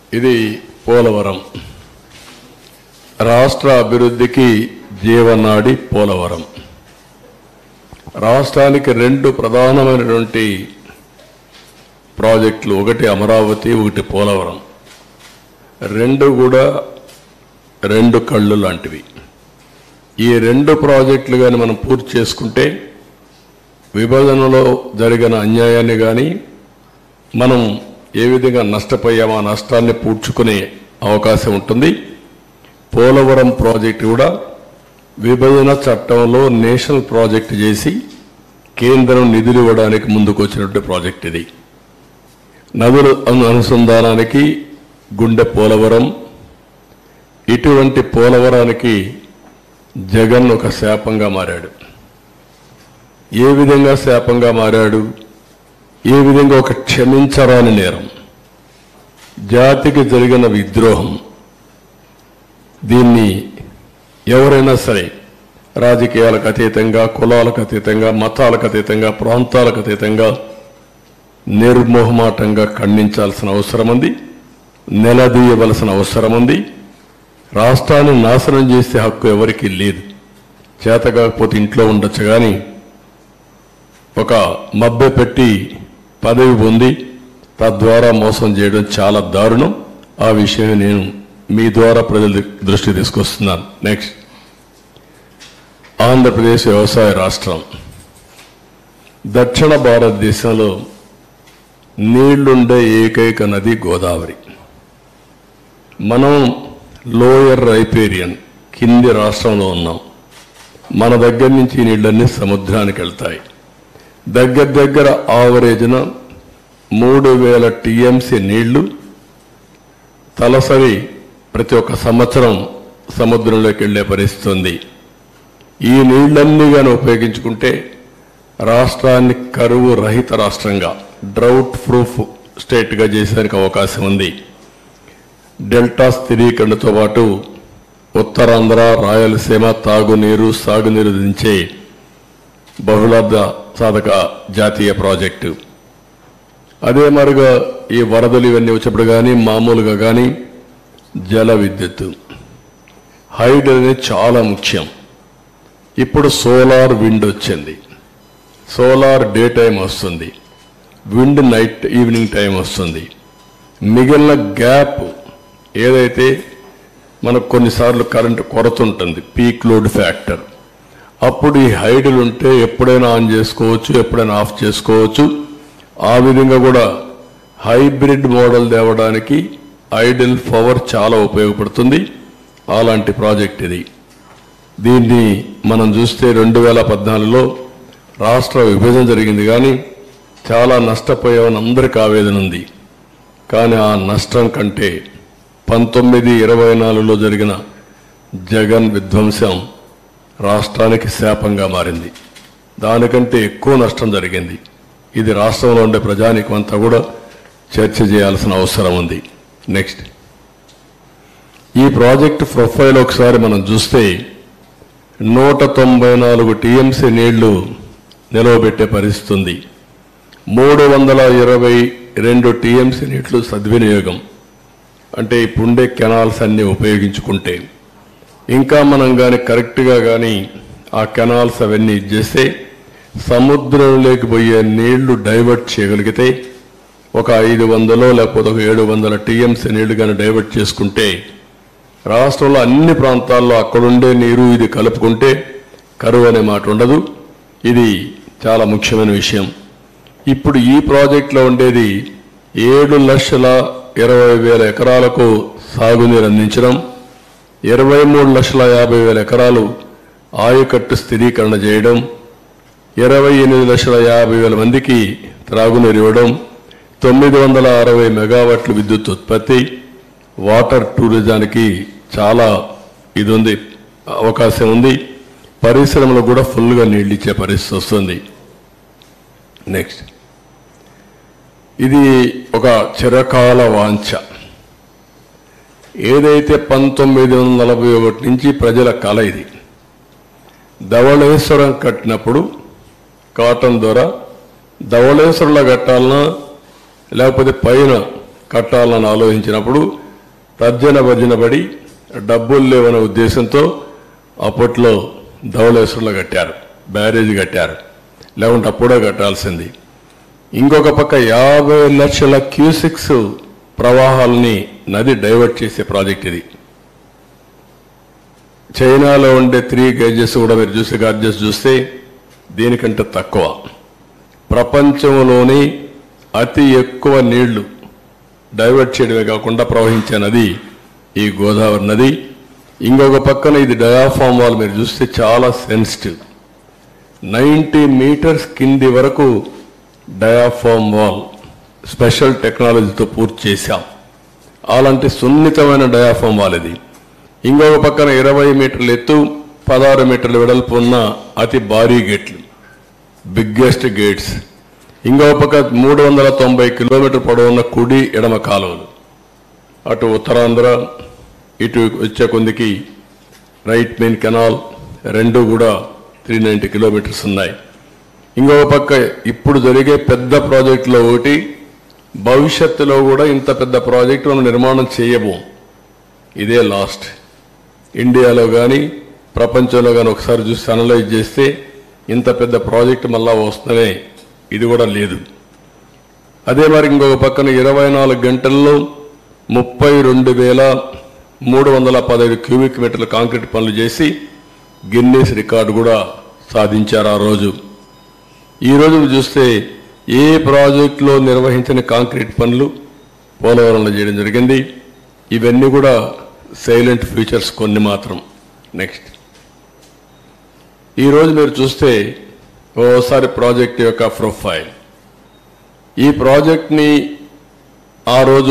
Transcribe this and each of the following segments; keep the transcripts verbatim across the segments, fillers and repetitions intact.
ఇది పోలవరం రాష్ట్ర అభివృద్ధికి జీవనాడి పోలవరం. రాష్ట్రానికి రెండు ప్రధానమైనటువంటి ప్రాజెక్టులు, ఒకటి అమరావతి, ఒకటి పోలవరం. రెండు కూడా రెండు కళ్ళు లాంటివి. ఈ రెండు ప్రాజెక్టులు కానీ మనం పూర్తి చేసుకుంటే విభజనలో జరిగిన అన్యాయాన్ని కానీ మనం ఏ విధంగా నష్టపోయామో ఆ నష్టాన్ని పూడ్చుకునే అవకాశం ఉంటుంది. పోలవరం ప్రాజెక్టు కూడా విభజన చట్టంలో నేషనల్ ప్రాజెక్టు చేసి కేంద్రం నిధులు ఇవ్వడానికి ముందుకు వచ్చినటువంటి ప్రాజెక్ట్ ఇది. నదుల అనుసంధానానికి గుండె పోలవరం. ఇటువంటి పోలవరానికి జగన్ ఒక శాపంగా మారాడు. ఏ విధంగా శాపంగా మారాడు? ఏ విధంగా ఒక క్షమించరాని నేరం, జాతికి జరిగిన విద్రోహం. దీన్ని ఎవరైనా సరే రాజకీయాలకు అతీతంగా, కులాలకు అతీతంగా, మతాలకు అతీతంగా, ప్రాంతాలకు అతీతంగా నిర్మోహమాటంగా ఖండించాల్సిన అవసరం ఉంది, నిలదీయవలసిన అవసరం ఉంది. రాష్ట్రాన్ని నాశనం చేసే హక్కు ఎవరికీ లేదు. చేత కాకపోతే ఇంట్లో ఉండొచ్చు, కానీ ఒక మభ్య పెట్టి పదవి పొంది తద్వారా మోసం చేయడం చాలా దారుణం. ఆ విషయం నేను మీ ద్వారా ప్రజల దృష్టి తీసుకొస్తున్నాను. నెక్స్ట్, ఆంధ్రప్రదేశ్ వ్యవసాయ రాష్ట్రం. దక్షిణ భారతదేశంలో నీళ్లుండే ఏకైక నది గోదావరి. మనం లోయర్ రైపేరియన్ కింది రాష్ట్రంలో ఉన్నాం. మన దగ్గర నుంచి నీళ్ళన్నీ సముద్రానికి వెళ్తాయి. దగ్గర దగ్గర ఆవరేజ్న మూడు వేల టీఎంసీ నీళ్లు తలసరి ప్రతి ఒక్క సంవత్సరం సముద్రంలోకి వెళ్లే పరిస్థితి ఉంది. ఈ నీళ్లన్నీ కానీ ఉపయోగించుకుంటే రాష్ట్రాన్ని కరువు రహిత రాష్ట్రంగా, డ్రౌట్ ప్రూఫ్ స్టేట్గా చేసేందుకు అవకాశం ఉంది. డెల్టా స్థిరీకరణతో పాటు ఉత్తరాంధ్ర, రాయలసీమ తాగునీరు, సాగునీరు దించే బహుళార్థ సాధక జాతీయ ప్రాజెక్టు. అదే మరుగా ఈ వరదలు ఇవన్నీ వచ్చినప్పుడు కానీ మామూలుగా కానీ జల విద్యుత్తు, హైడ్ అనేది చాలా ముఖ్యం. ఇప్పుడు సోలార్ విండ్ వచ్చింది. సోలార్ డే టైం వస్తుంది, విండ్ నైట్ ఈవినింగ్ టైం వస్తుంది. మిగిలిన గ్యాప్ ఏదైతే మనకు కొన్నిసార్లు కరెంటు కొరత ఉంటుంది, పీక్ లోడ్ ఫ్యాక్టర్, అప్పుడు ఈ హైడ్లు ఉంటే ఎప్పుడైనా ఆన్ చేసుకోవచ్చు, ఎప్పుడైనా ఆఫ్ చేసుకోవచ్చు. ఆ విధంగా కూడా హైబ్రిడ్ మోడల్ తేవడానికి ఐడిల్ పవర్ చాలా ఉపయోగపడుతుంది. అలాంటి ప్రాజెక్ట్ ఇది. దీన్ని మనం చూస్తే రెండు వేల పద్నాలుగులో రాష్ట్ర విభజన జరిగింది, కానీ చాలా నష్టపోయామని అందరికీ ఆవేదన ఉంది. కానీ ఆ నష్టం కంటే పంతొమ్మిది ఇరవై నాలుగులో జరిగిన జగన్ విధ్వంసం రాష్ట్రానికి శాపంగా మారింది. దానికంటే ఎక్కువ నష్టం జరిగింది. ఇది రాష్ట్రంలో ఉండే ప్రజానీకం అంతా కూడా చర్చ చేయాల్సిన అవసరం ఉంది. నెక్స్ట్, ఈ ప్రాజెక్టు ప్రొఫైల్ ఒకసారి మనం చూస్తే నూట తొంభై నాలుగు టీఎంసీ నీళ్లు నిలవబెట్టే పరిస్థితి ఉంది. మూడు వందల ఇరవై రెండు టీఎంసీ నీళ్లు సద్వినియోగం. అంటే ఇప్పుడుండే కెనాల్స్ అన్నీ ఉపయోగించుకుంటే, ఇంకా మనం కానీ కరెక్ట్గా కానీ ఆ కెనాల్స్ అవన్నీ ఇచ్చేస్తే సముద్రంలోకి పోయే నీళ్లు డైవర్ట్ చేయగలిగితే ఒక ఐదు వందలో లేకపోతే ఒక ఏడు వందల టీఎంసీ నీళ్లు కానీ డైవర్ట్ చేసుకుంటే రాష్ట్రంలో అన్ని ప్రాంతాల్లో అక్కడుండే నీరు ఇది కలుపుకుంటే కరువు అనే మాట ఉండదు. ఇది చాలా ముఖ్యమైన విషయం. ఇప్పుడు ఈ ప్రాజెక్టులో ఉండేది ఏడు లక్షల ఇరవై వేల ఎకరాలకు సాగునీరు అందించడం, ఇరవై మూడు లక్షల యాభై వేల ఎకరాలు ఆయకట్టు స్థిరీకరణ చేయడం, ఇరవై ఎనిమిది లక్షల యాభై వేల మందికి త్రాగునీరు ఇవ్వడం, తొమ్మిది వందల అరవై మెగావాట్ల విద్యుత్ ఉత్పత్తి, వాటర్ టూరిజానికి చాలా ఇది ఉంది, అవకాశం ఉంది. పరిశ్రమలు కూడా ఫుల్గా నీళ్ళు ఇచ్చే పరిస్థితి వస్తుంది. నెక్స్ట్, ఇది ఒక చిరకాల వాంఛ. ఏదైతే పంతొమ్మిది వందల నలభై ఒకటి నుంచి ప్రజల కళ ఇది. ధవళేశ్వరం కట్టినప్పుడు కాటన్ ద్వారా ధవళేశ్వరంలో కట్టాలన్నా లేకపోతే పైన కట్టాలని ఆలోచించినప్పుడు తర్జన భర్జన పడి డబ్బులు లేవనే ఉద్దేశంతో అప్పట్లో ధవళేశ్వరంలో కట్టారు, బ్యారేజ్ కట్టారు, లేకుంటే అప్పుడే కట్టాల్సింది. ఇంకొక పక్క యాభై లక్షల క్యూసిక్స్ ప్రవాహాలని నది డైవర్ట్ చేసే ప్రాజెక్ట్ ఇది. చైనాలో ఉండే త్రీ గేజెస్ కూడా మీరు చూసే గార్జెస్ చూస్తే దీనికంటే తక్కువ. ప్రపంచంలోని అతి ఎక్కువ నీళ్లు డైవర్ట్ చేయడమే కాకుండా ప్రవహించే నది ఈ గోదావరి నది. ఇంకొక పక్కన ఇది డయాఫామ్ వాల్ మీరు చూస్తే చాలా సెన్సిటివ్, నైంటీ మీటర్స్ కింది వరకు డయాఫామ్ వాల్ స్పెషల్ టెక్నాలజీతో పూర్తి చేశాం. అలాంటి సున్నితమైన డయాఫామ్ వాల్ ఇది. ఇంకొక పక్కన ఇరవై మీటర్ల ఎత్తు, పదహారు మీటర్ల వెడల్పు ఉన్న అతి భారీ గేట్లు, బిగ్గెస్ట్ గేట్స్. ఇంకొక పక్క మూడు వందల తొంభై కిలోమీటర్ పొడవున్న కుడి ఎడమ కాలువలు, అటు ఉత్తరాంధ్ర ఇటు వచ్చే కొందికి రైట్ మెయిన్ కెనాల్ రెండు కూడా త్రీ నైంటీ కిలోమీటర్స్ ఉన్నాయి. ఇంకొక పక్క ఇప్పుడు జరిగే పెద్ద ప్రాజెక్టులో ఒకటి, భవిష్యత్తులో కూడా ఇంత పెద్ద ప్రాజెక్టు మనం నిర్మాణం చేయబోం. ఇదే లాస్ట్. ఇండియాలో కానీ ప్రపంచంలో కానీ ఒకసారి చూసి అనలైజ్ చేస్తే ఇంత పెద్ద ప్రాజెక్టు మళ్ళా వస్తూనే ఇది కూడా లేదు. అదే మరి ఇంకొక పక్కన ఇరవై నాలుగు గంటల్లో ముప్పై రెండు వేల మూడు వందల పదహైదు క్యూబిక్ మీటర్ల కాంక్రీట్ పనులు చేసి గిన్నీస్ రికార్డు కూడా సాధించారు ఆ రోజు. ఈరోజు చూస్తే ఏ ప్రాజెక్టులో నిర్వహించిన కాంక్రీట్ పనులు పోలవరంలో చేయడం జరిగింది. ఇవన్నీ కూడా సైలెంట్ ఫ్యూచర్స్ కొన్ని మాత్రం. నెక్స్ట్, ఈరోజు మీరు చూస్తే ఓసారి ప్రాజెక్ట్ యొక్క ప్రొఫైల్, ఈ ప్రాజెక్ట్ని ఆ రోజు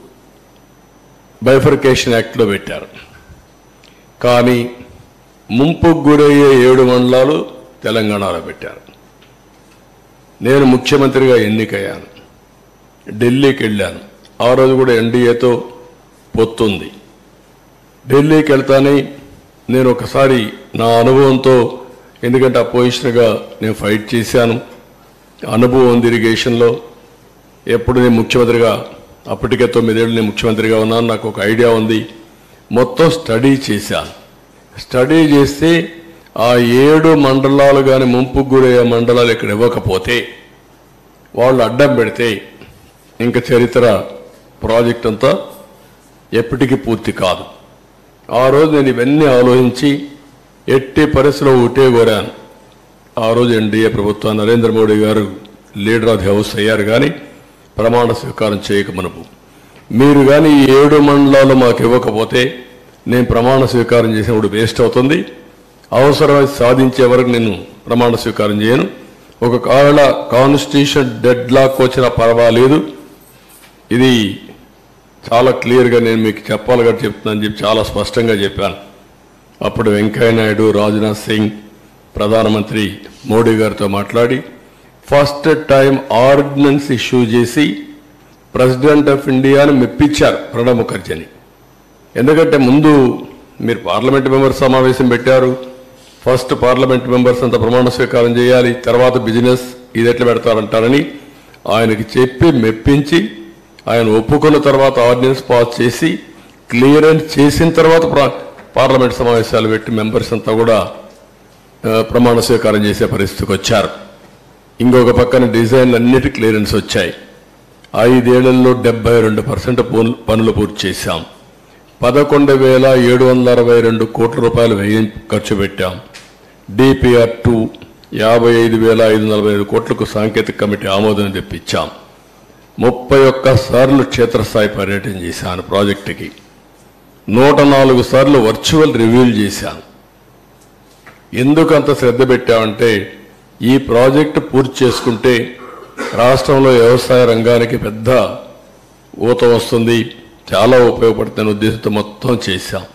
బైఫర్కేషన్ యాక్ట్లో పెట్టారు. కానీ ముంపుకు గురయ్యే ఏడు మండలాలు తెలంగాణలో పెట్టారు. నేను ముఖ్యమంత్రిగా ఎన్నికయ్యాను, ఢిల్లీకి వెళ్ళాను. ఆ రోజు కూడా ఎన్డీఏతో పొత్తుంది. ఢిల్లీకి వెళ్తానే నేను ఒకసారి నా అనుభవంతో, ఎందుకంటే అపోజిషన్గా నేను ఫైట్ చేశాను, అనుభవం ఉంది ఇరిగేషన్లో. ఎప్పుడు నేను ముఖ్యమంత్రిగా, అప్పటికే తొమ్మిదేళ్ళు నేను ముఖ్యమంత్రిగా ఉన్నాను, నాకు ఒక ఐడియా ఉంది. మొత్తం స్టడీ చేశాను. స్టడీ చేస్తే ఆ ఏడు మండలాలు కానీ ముంపుకు గురయ్యే మండలాలు ఇక్కడ ఇవ్వకపోతే, వాళ్ళు అడ్డం పెడితే ఇంకా చరిత్ర ప్రాజెక్ట్ అంతా ఎప్పటికీ పూర్తి కాదు. ఆ రోజు నేను ఇవన్నీ ఆలోచించి ఎట్టి పరిస్థితిలో ఒకటే కోరాను. ఆ రోజు ఎన్డీఏ ప్రభుత్వం నరేంద్ర మోడీ గారు లీడర్ ఆఫ్ ది హౌస్ అయ్యారు, కానీ ప్రమాణ స్వీకారం చేయక మనపు మీరు కానీ ఈ ఏడు మండలాలు మాకు ఇవ్వకపోతే నేను ప్రమాణ స్వీకారం చేసినప్పుడు వేస్ట్ అవుతుంది. అవసరమై సాధించే వరకు నేను ప్రమాణ స్వీకారం చేయను. ఒక కావేళ కాన్స్టిట్యూషన్ డెడ్ లాక్ వచ్చినా పర్వాలేదు, ఇది చాలా క్లియర్గా నేను మీకు చెప్పాలిగా చెప్తున్నాను చెప్పి చాలా స్పష్టంగా చెప్పాను. అప్పుడు వెంకయ్యనాయుడు, రాజ్నాథ్ సింగ్, ప్రధానమంత్రి మోడీ గారితో మాట్లాడి ఫస్ట్ టైం ఆర్డినెన్స్ ఇష్యూ చేసి ప్రెసిడెంట్ ఆఫ్ ఇండియాని మెప్పించారు ప్రణబ్ ముఖర్జీని. ఎందుకంటే ముందు మీరు పార్లమెంట్ మెంబర్స్ సమావేశం పెట్టారు, ఫస్ట్ పార్లమెంట్ మెంబర్స్ అంతా ప్రమాణ స్వీకారం చేయాలి, తర్వాత బిజినెస్ ఇది ఎట్లా పెడతారంటారని ఆయనకి చెప్పి మెప్పించి ఆయన ఒప్పుకున్న తర్వాత ఆర్డినెన్స్ పాస్ చేసి క్లియరెన్స్ చేసిన తర్వాత పార్లమెంట్ సమావేశాలు పెట్టి మెంబర్స్ అంతా కూడా ప్రమాణ స్వీకారం చేసే పరిస్థితికి వచ్చారు. ఇంకొక పక్కన డిజైన్లు అన్నిటి క్లియరెన్స్ వచ్చాయి. ఐదేళ్లలో డెబ్బై రెండు పర్సెంట్ పనులు పూర్తి చేశాం. పదకొండు వేల ఏడు వందల అరవై రెండు కోట్ల రూపాయలు వ్యయం ఖర్చు పెట్టాం. డిపిఆర్ టూ యాభై ఐదు వేల ఐదు నలభై ఐదు కోట్లకు సాంకేతిక కమిటీ ఆమోదం తెప్పించాం. ముప్పై ఒక్క సార్లు క్షేత్రస్థాయి పర్యటన చేశాను ప్రాజెక్టుకి. నూట నాలుగు సార్లు వర్చువల్ రివ్యూలు చేశాను. ఎందుకు అంత శ్రద్ధ పెట్టామంటే ఈ ప్రాజెక్టు పూర్తి చేసుకుంటే రాష్ట్రంలో వ్యవసాయ రంగానికి పెద్ద ఊత వస్తుంది, చాలా ఉపయోగపడుతున్న ఉద్దేశంతో మొత్తం చేశాం.